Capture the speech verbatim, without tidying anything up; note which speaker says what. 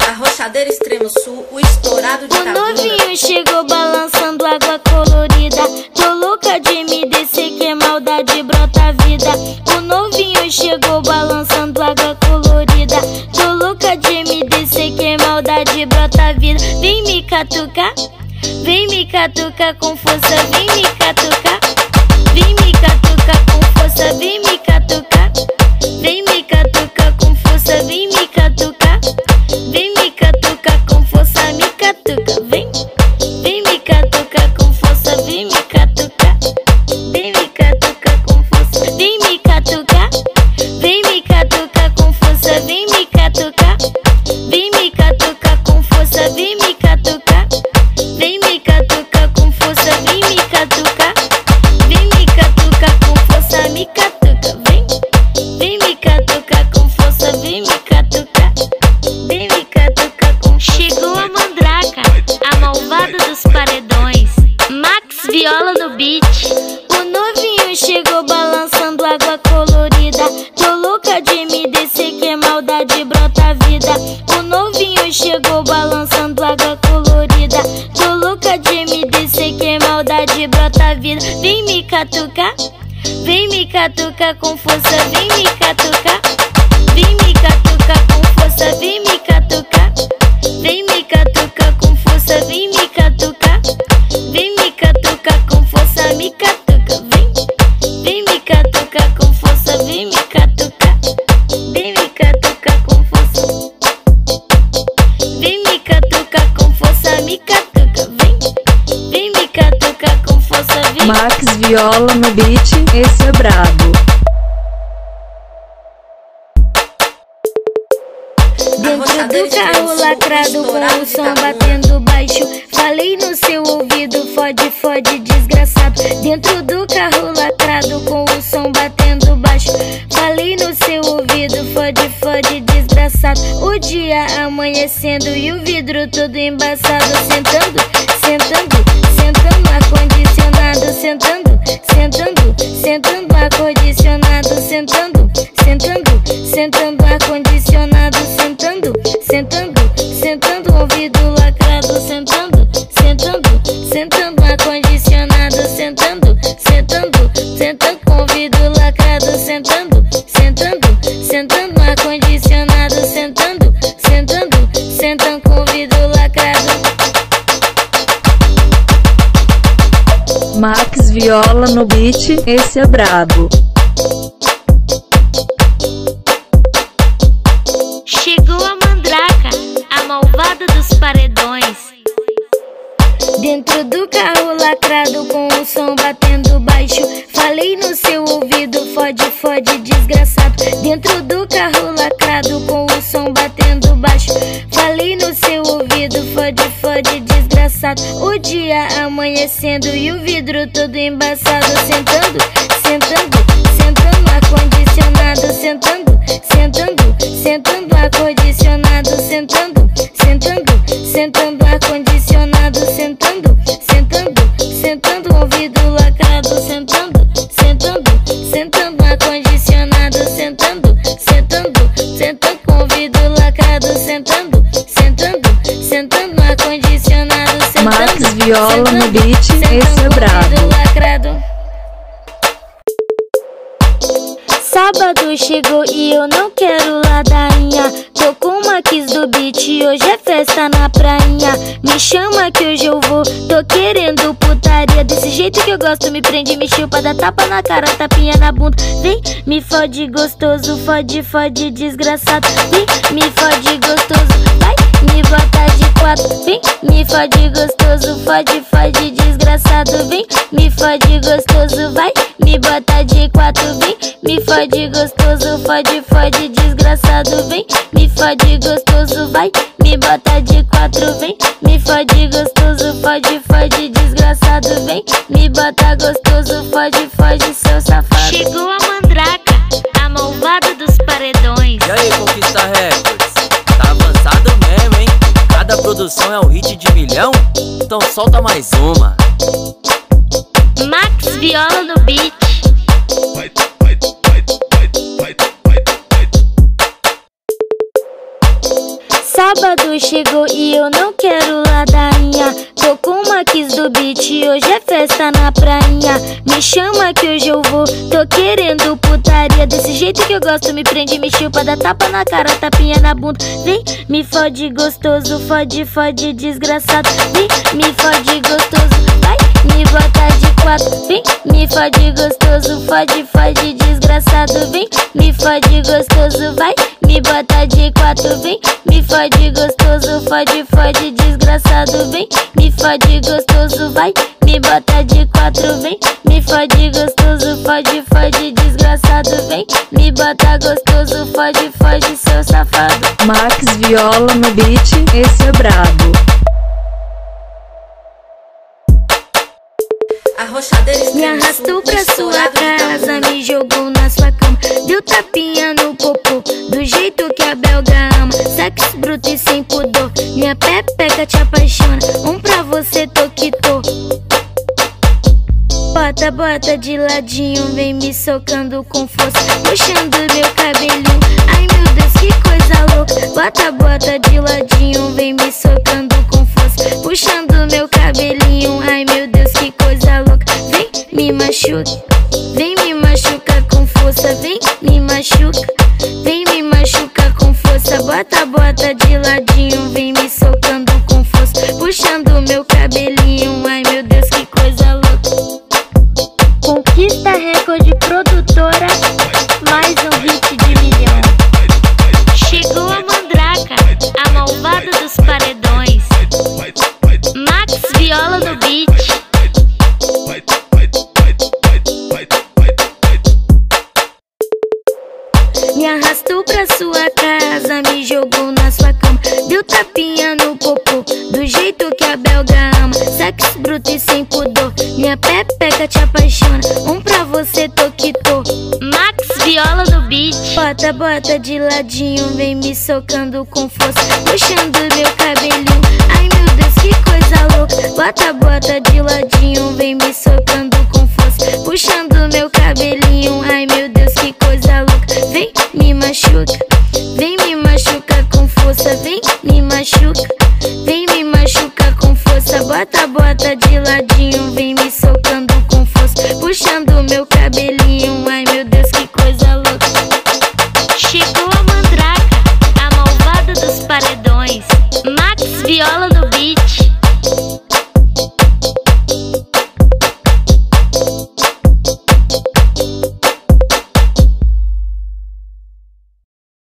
Speaker 1: Arrochadeira extremo sul, o estourado de
Speaker 2: O novinho chegou balançando água colorida. Tô louca de me descer que é maldade brota a vida. O novinho chegou balançando água colorida. Tô louca de me descer que é maldade brota a vida. Vem me catucar, vem me catucar com força, vem me catucar. Vem me catucar com força, vem me catucar. Vem me catucar com força, vem me catucar. Vem me catucar com força, me catuca. Vem, vem me catucar com força, vem me catucar. Vem me catucar com força, vem me catucar. Vem me catucar com força, vem me catucar. Vem me catucar com força, vem me catucar. Vem me catucar com força, vem me catucar. Vem me catucar com força, me catuca. Vem, vem me catucar com força, vem me catucar. Vem me catucar com força. Chegou a mandraca, a malvada dos paredões. Max Viola no beat. O novinho chegou balançando água colorida. Tô louca de me descer que é maldade brota a vida. O novinho chegou balançando água colorida. Tô louca de me descer que é maldade brota a vida. Vem me catucar, vem me catucar com força, vem me catucar. Vem me catucar com força, vem me catucar. Vem me catucar com força, vem me catucar. Vem me catucar com força, me catuca. Vem, vem me catucar com força, vem me catucar. Vem me catucar com força. Vem me catucar com força, me catuca. Vem, vem me catucar com força, vem.
Speaker 3: Max Viola no beat, esse é brabo.
Speaker 2: Dentro do carro lacrado com o som batendo baixo. Falei no seu ouvido, fode, fode, desgraçado. Dentro do carro lacrado com o som batendo baixo. Falei no seu ouvido, fode, fode, desgraçado. O dia amanhecendo e o vidro todo embaçado. Sentando, sentando, sentando no ar-condicionado. Sentando, sentando, sentando no ar-condicionado. Sentando, sentando, sentando no ar-condicionado. Sentando, sentando, sentando, ouvido lacrado. Sentando, sentando, sentando no ar-condicionado. Sentando, sentando, sentando com ouvido lacrado. Sentando, sentando, sentando no ar-condicionado. Sentando, sentando, sentando com ouvido lacrado.
Speaker 3: Max Viola no beat, esse é brabo.
Speaker 2: Chegou a mandraca, a malvada dos paredões. Dentro do carro lacrado com o som batendo baixo. Falei no seu ouvido, fode, fode, desgraçado. Dentro do carro lacrado com o som batendo baixo. Falei no seu ouvido, fode, fode, desgraçado. O dia amanhecendo e o vidro todo embaçado. Sentando, sentando, sentando no ar-condicionado. Sentando, sentando, sentando no ar-condicionado. Sentando, sentando, sentando no ar-condicionado. Sentando, sentando, sentando ouvido lacrado. Sentando, sentando, sentando no ar-condicionado. Sentando, sentando, sentando com ouvido lacrado. Sentando, sentando, sentando no ar-condicionado.
Speaker 3: Max Viola no beat, esse é brabo.
Speaker 2: Sábado chegou e eu não quero ladainha. Tô com o Max do beat, hoje é festa na prainha. Me chama que hoje eu vou, tô querendo putaria. Desse jeito que eu gosto, me prende, me chupa, dá tapa na cara, tapinha na bunda. Vem, me fode gostoso, fode, fode desgraçado. Vem, me fode gostoso, vai, me bota de quatro. Vem, me fode gostoso, fode, fode desgraçado. Vem, me fode gostoso, vai, me bota de quatro. Vem, me fode gostoso, fode, fode desgraçado. Vem, me fode gostoso, vai, me bota de quatro. Vem, me fode gostoso, fode, fode desgraçado. Vem, me bota gostoso, fode, fode seu safado. Chegou a mandraca, a malvada dos paredões.
Speaker 4: E aí, Conquista Records? Tá avançado mesmo, hein? Cada produção é um hit de milhão? Então solta mais uma.
Speaker 2: Max Viola no beat. Sábado chegou e eu não quero ladainha. Tô com o Max do beat, hoje é festa na prainha. Me chama que hoje eu vou, tô querendo putaria. Desse jeito que eu gosto, me prende, me chupa, dá tapa na cara, tapinha na bunda. Vem, me fode gostoso, fode, fode desgraçado. Vem, me fode gostoso, vai, me bota de quatro. Vem, me fode gostoso, fode, fode desgraçado. Vem, me fode gostoso, vai, me bota de quatro. Vem, me fode gostoso, fode, fode desgraçado. Vem, me fode gostoso, vai, me bota de quatro. Vem, me fode gostoso, fode, fode desgraçado. Vem, me bota gostoso, fode, fode seu safado.
Speaker 3: Max Viola no beat, esse é brabo.
Speaker 2: Me arrastou pra sua casa, me jogou na sua cama, deu tapinha no popô, do jeito que a belga ama. Sexo bruto e sem pudor, minha pepeca te apaixona. Um pra você, tô que tô. Bota, bota de ladinho, vem me socando com força, puxando meu cabelinho. Ai meu Deus, que coisa louca. Bota, bota de ladinho, vem me socando com força, puxando meu cabelinho. Ai meu Deus, que coisa louca. Vem, me machuca, vem me machuca com força. Vem, me machuca, vem me machuca com força. Bota, bota de ladinho, vem me socando com força, puxando meu cabelinho. Ai meu Deus, que coisa louca. Conquista recorde produtora, mais um hit de milhão. Chegou a mandraca, a malvada dos paredões. Max Viola no beat. Me arrastou pra sua casa, me jogou na sua cama, deu tapinha no popô, do jeito que a belga ama. Sexo bruto e sem pudor, minha pepeca te apaixona. Um pra você, tô que tô. Max Viola no beat. Bota, bota de ladinho, vem me socando com força, puxando meu cabelinho. Ai meu Deus, que coisa louca. Bota, bota de ladinho, vem me socando com força, puxando meu cabelinho. Ai meu Deus, que coisa louca. Vem, me machuca,